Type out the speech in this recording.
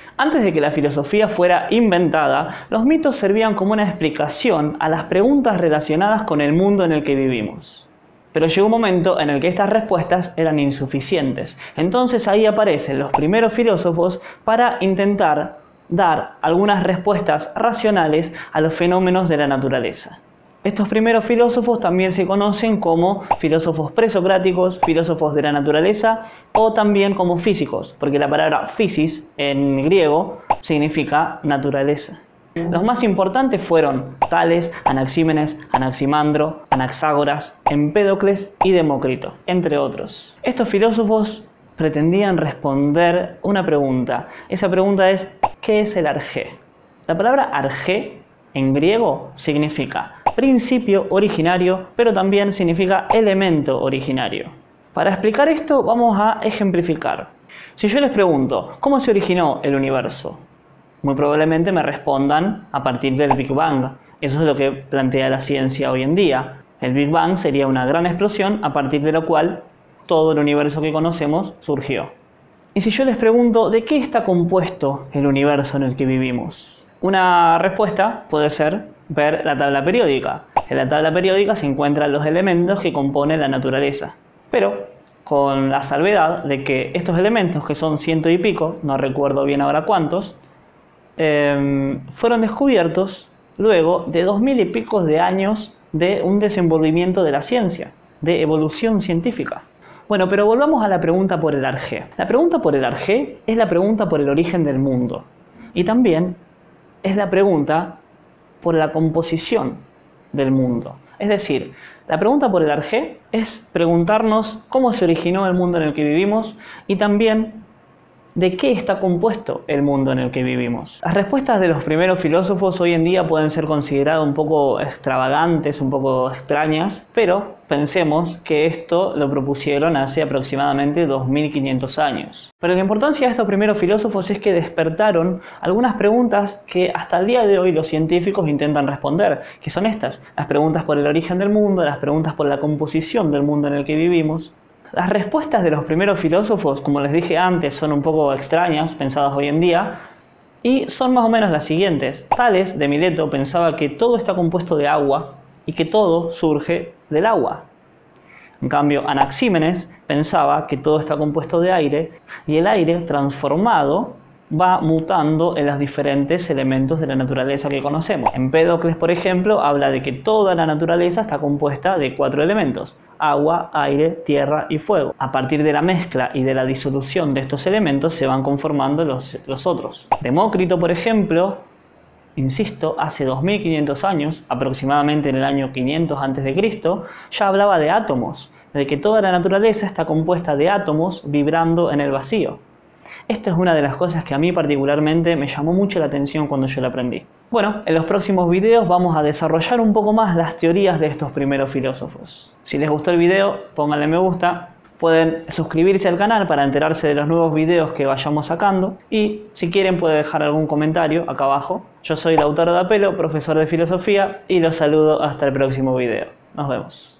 Antes de que la filosofía fuera inventada, los mitos servían como una explicación a las preguntas relacionadas con el mundo en el que vivimos. Pero llegó un momento en el que estas respuestas eran insuficientes. Entonces ahí aparecen los primeros filósofos para intentar dar algunas respuestas racionales a los fenómenos de la naturaleza. Estos primeros filósofos también se conocen como filósofos presocráticos, filósofos de la naturaleza o también como físicos, porque la palabra physis en griego significa naturaleza. Los más importantes fueron Tales, Anaxímenes, Anaximandro, Anaxágoras, Empédocles y Demócrito, entre otros. Estos filósofos pretendían responder una pregunta. Esa pregunta es, ¿qué es el arjé? La palabra arjé en griego significa principio originario, pero también significa elemento originario. Para explicar esto vamos a ejemplificar. Si yo les pregunto, ¿cómo se originó el universo? Muy probablemente me respondan a partir del Big Bang. Eso es lo que plantea la ciencia hoy en día. El Big Bang sería una gran explosión a partir de la cual todo el universo que conocemos surgió. Y si yo les pregunto, ¿de qué está compuesto el universo en el que vivimos? Una respuesta puede ser ver la tabla periódica. En la tabla periódica se encuentran los elementos que componen la naturaleza. Pero con la salvedad de que estos elementos, que son 100 y pico, no recuerdo bien ahora cuántos, fueron descubiertos luego de 2000 y pico de años de un desenvolvimiento de la ciencia, de evolución científica. Bueno, pero volvamos a la pregunta por el arjé. La pregunta por el arjé es la pregunta por el origen del mundo. Y también es la pregunta por la composición del mundo. Es decir, la pregunta por el arjé es preguntarnos cómo se originó el mundo en el que vivimos y también ¿de qué está compuesto el mundo en el que vivimos? Las respuestas de los primeros filósofos hoy en día pueden ser consideradas un poco extravagantes, un poco extrañas, pero pensemos que esto lo propusieron hace aproximadamente 2500 años. Pero la importancia de estos primeros filósofos es que despertaron algunas preguntas que hasta el día de hoy los científicos intentan responder, que son estas: las preguntas por el origen del mundo, las preguntas por la composición del mundo en el que vivimos. Las respuestas de los primeros filósofos, como les dije antes, son un poco extrañas, pensadas hoy en día, y son más o menos las siguientes. Tales, de Mileto, pensaba que todo está compuesto de agua y que todo surge del agua. En cambio, Anaxímenes pensaba que todo está compuesto de aire y el aire transformado va mutando en los diferentes elementos de la naturaleza que conocemos. Empédocles, por ejemplo, habla de que toda la naturaleza está compuesta de 4 elementos: agua, aire, tierra y fuego. A partir de la mezcla y de la disolución de estos elementos se van conformando los otros. Demócrito, por ejemplo, insisto, hace 2500 años, aproximadamente en el año 500 a.C., ya hablaba de átomos, de que toda la naturaleza está compuesta de átomos vibrando en el vacío. Esta es una de las cosas que a mí particularmente me llamó mucho la atención cuando yo la aprendí. Bueno, en los próximos videos vamos a desarrollar un poco más las teorías de estos primeros filósofos. Si les gustó el video, pónganle me gusta. Pueden suscribirse al canal para enterarse de los nuevos videos que vayamos sacando. Y si quieren pueden dejar algún comentario acá abajo. Yo soy Lautaro D'Apelo, profesor de filosofía, y los saludo hasta el próximo video. Nos vemos.